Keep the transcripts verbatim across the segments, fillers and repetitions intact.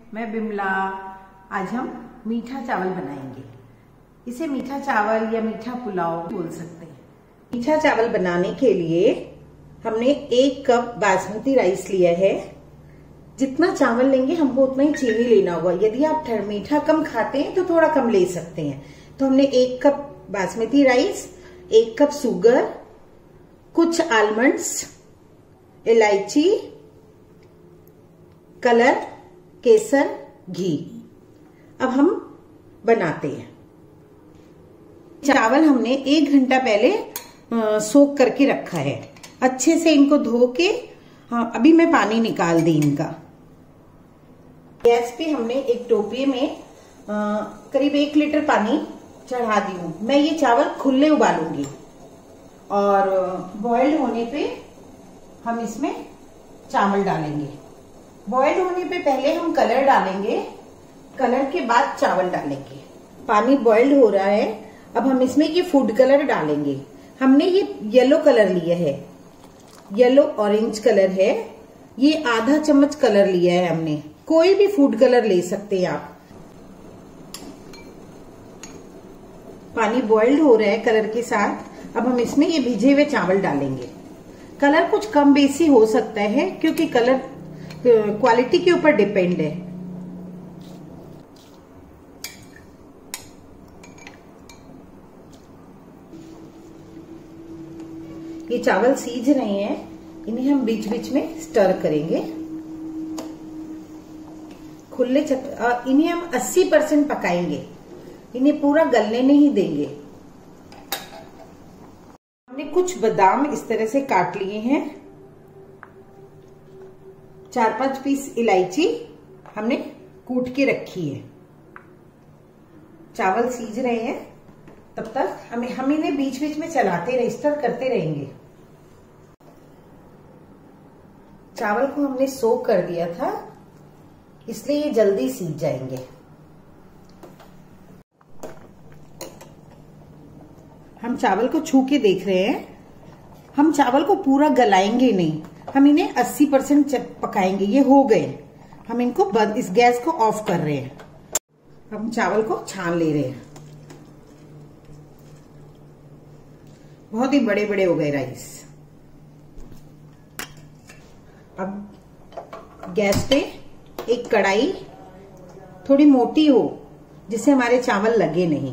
मैं बिमला। आज हम मीठा चावल बनाएंगे। इसे मीठा चावल या मीठा पुलाव बोल सकते हैं। मीठा चावल बनाने के लिए हमने एक कप बासमती राइस लिया है। जितना चावल लेंगे हमको उतना ही चीनी लेना होगा। यदि आप मीठा कम खाते हैं तो थोड़ा कम ले सकते हैं। तो हमने एक कप बासमती राइस, एक कप शुगर, कुछ आलमंड्स, इलायची, कलर, केसर, घी। अब हम बनाते हैं। चावल हमने एक घंटा पहले सोख करके रखा है। अच्छे से इनको धो के, हाँ अभी मैं पानी निकाल दी इनका। गैस पे हमने एक टोपे में आ, करीब एक लीटर पानी चढ़ा दी हूँ। मैं ये चावल खुले उबालूंगी और बॉइल्ड होने पे हम इसमें चावल डालेंगे। बॉइल्ड होने पे पहले हम कलर डालेंगे, कलर के बाद चावल डालेंगे। पानी बॉइल्ड हो रहा है। अब हम इसमें ये फूड कलर डालेंगे। हमने ये येलो कलर लिया है, येलो ऑरेंज कलर है। ये आधा चम्मच कलर लिया है हमने। कोई भी फूड कलर ले सकते हैं आप। पानी बॉइल्ड हो रहा है कलर के साथ। अब हम इसमें ये भिजे हुए चावल डालेंगे। कलर कुछ कम बेसी हो सकता है क्योंकि कलर क्वालिटी के ऊपर डिपेंड है। ये चावल सीज रहे हैं, इन्हें हम बीच बीच में स्टर करेंगे। खुले चक इन्हें हम अस्सी परसेंट पकाएंगे। इन्हें पूरा गलने नहीं देंगे। हमने कुछ बादाम इस तरह से काट लिए हैं। चार पांच पीस इलायची हमने कूट के रखी है। चावल सीज रहे हैं, तब तक हमें हम इन्हें बीच बीच में चलाते रहे, स्टर करते रहेंगे। चावल को हमने सोक कर दिया था, इसलिए ये जल्दी सीज जाएंगे। हम चावल को छू के देख रहे हैं। हम चावल को पूरा गलाएंगे नहीं, हम इन्हें अस्सी परसेंट पकाएंगे। ये हो गए। हम इनको बंद, इस गैस को ऑफ कर रहे हैं। हम चावल को छान ले रहे हैं। बहुत ही बड़े बड़े हो गए राइस। अब गैस पे एक कढ़ाई थोड़ी मोटी हो, जिससे हमारे चावल लगे नहीं।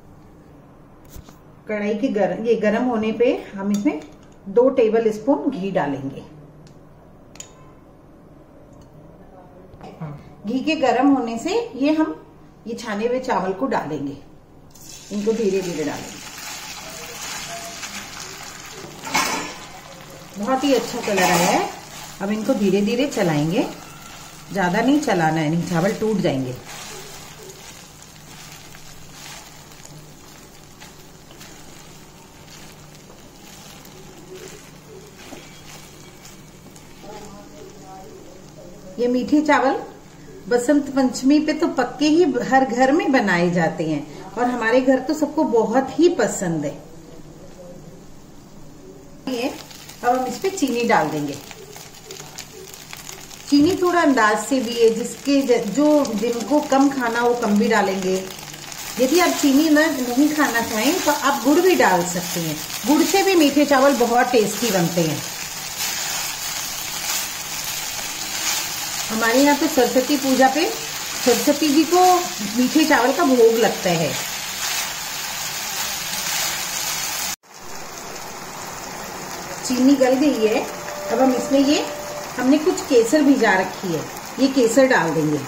कढ़ाई के गरम ये गरम होने पे हम इसमें दो टेबल स्पून घी डालेंगे। घी के गरम होने से ये हम ये छाने हुए चावल को डालेंगे। इनको धीरे धीरे डालेंगे। बहुत ही अच्छा कलर आया है। अब इनको धीरे धीरे चलाएंगे, ज्यादा नहीं चलाना है, नहीं चावल टूट जाएंगे। ये मीठे चावल बसंत पंचमी पे तो पक्के ही हर घर में बनाए जाते हैं और हमारे घर तो सबको बहुत ही पसंद है। ये अब हम इस पे चीनी डाल देंगे। चीनी थोड़ा अंदाज से भी है, जिसके जो जिनको कम खाना वो कम भी डालेंगे। यदि आप चीनी न नहीं खाना चाहें तो आप गुड़ भी डाल सकते हैं। गुड़ से भी मीठे चावल बहुत टेस्टी बनते हैं। हमारे यहाँ पे सरस्वती पूजा पे सरस्वती जी को मीठे चावल का भोग लगता है। चीनी गल गई है। अब हम इसमें ये हमने कुछ केसर भिजा रखी है, ये केसर डाल देंगे।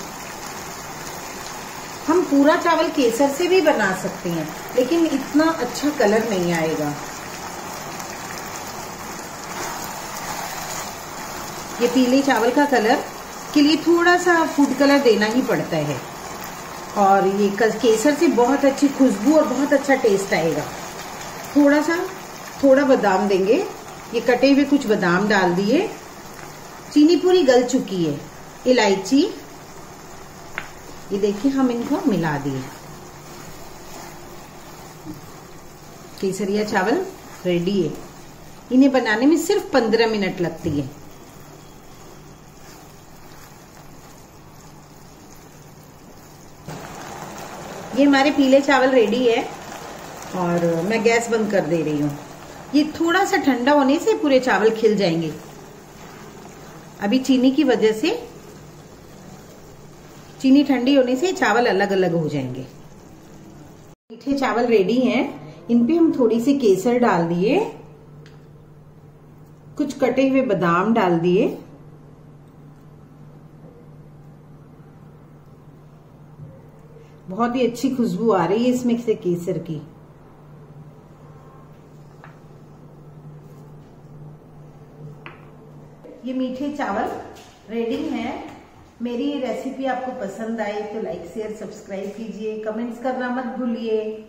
हम पूरा चावल केसर से भी बना सकते हैं, लेकिन इतना अच्छा कलर नहीं आएगा। ये पीले चावल का कलर के लिए थोड़ा सा फूड कलर देना ही पड़ता है। और ये केसर से बहुत अच्छी खुशबू और बहुत अच्छा टेस्ट आएगा। थोड़ा सा थोड़ा बादाम देंगे। ये कटे हुए कुछ बादाम डाल दिए। चीनी पूरी गल चुकी है। इलायची, ये देखिए हम इनको मिला दिए। केसरिया चावल रेडी है। इन्हें बनाने में सिर्फ पंद्रह मिनट लगती है। ये हमारे पीले चावल रेडी है और मैं गैस बंद कर दे रही हूँ। ये थोड़ा सा ठंडा होने से पूरे चावल खिल जाएंगे। अभी चीनी की वजह से, चीनी ठंडी होने से चावल अलग अलग हो जाएंगे। मीठे चावल रेडी हैं। इन पे हम थोड़ी सी केसर डाल दिए, कुछ कटे हुए बादाम डाल दिए, बहुत ही अच्छी खुशबू आ रही है इसमें से केसर की। ये मीठे चावल रेडी हैं। मेरी ये रेसिपी आपको पसंद आई तो लाइक शेयर सब्सक्राइब कीजिए, कमेंट्स करना मत भूलिए।